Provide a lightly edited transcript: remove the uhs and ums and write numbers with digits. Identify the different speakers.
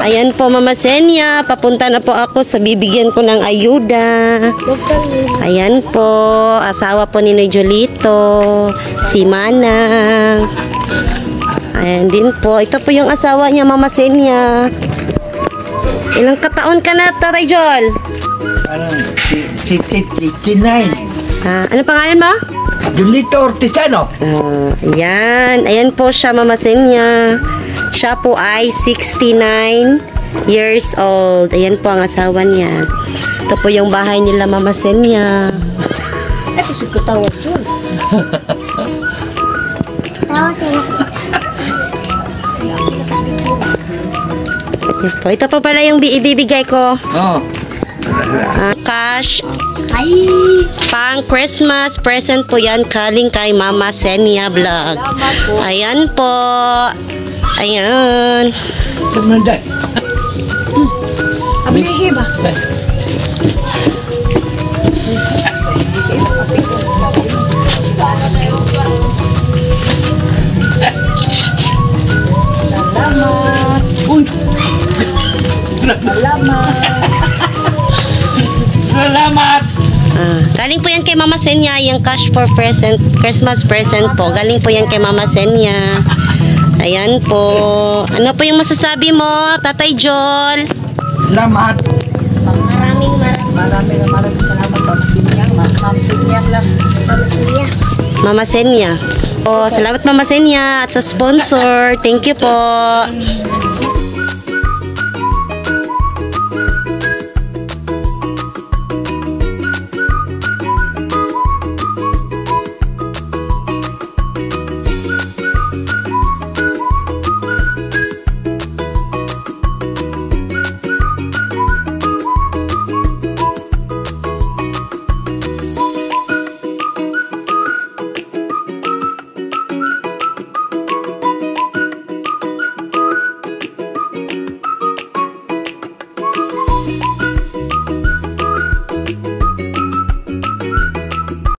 Speaker 1: Ayan po, Mama Senya. Papunta na po ako sa bibigyan ko ng ayuda. Ayan po. Asawa po ni Noy Jolito. Si Manang. Ayan din po. Ito po yung asawa niya, Mama Senya. Ilang kataon ka na, Tatay Jol?
Speaker 2: Parang 69.
Speaker 1: Ano pangalan mo?
Speaker 2: Jolito Ortizano.
Speaker 1: Ayan. Ayan po siya, Mama Senya. Siya po ay 69 years old. Ayan po ang asawa niya. Ito po yung bahay nila, Mama Senya.
Speaker 3: Ay, kasi ko tawag yun.
Speaker 1: Ayan po. Ito po pala yung ibibigay ko.
Speaker 2: Oh.
Speaker 1: Cash.
Speaker 3: Ay!
Speaker 1: Pang Christmas present po yan kaling kay Mama Senya Vlog. Ayan po. Ayan.
Speaker 2: Tumanday.
Speaker 3: Abilihi ba? Salamat.
Speaker 2: Uy.
Speaker 3: Salamat.
Speaker 2: Salamat.
Speaker 1: Galing po yan kay Mama Senya, yung cash for present, Christmas present po. Galing po yan kay Mama Senya. Ayan po. Ano po yung masasabi mo, Tatay Jol?
Speaker 2: Salamat.
Speaker 3: Maraming salamat. Ma'am Sinyang lang.
Speaker 1: Mama Senya. Oh, salamat Mama Senya at sa sponsor. Thank you po.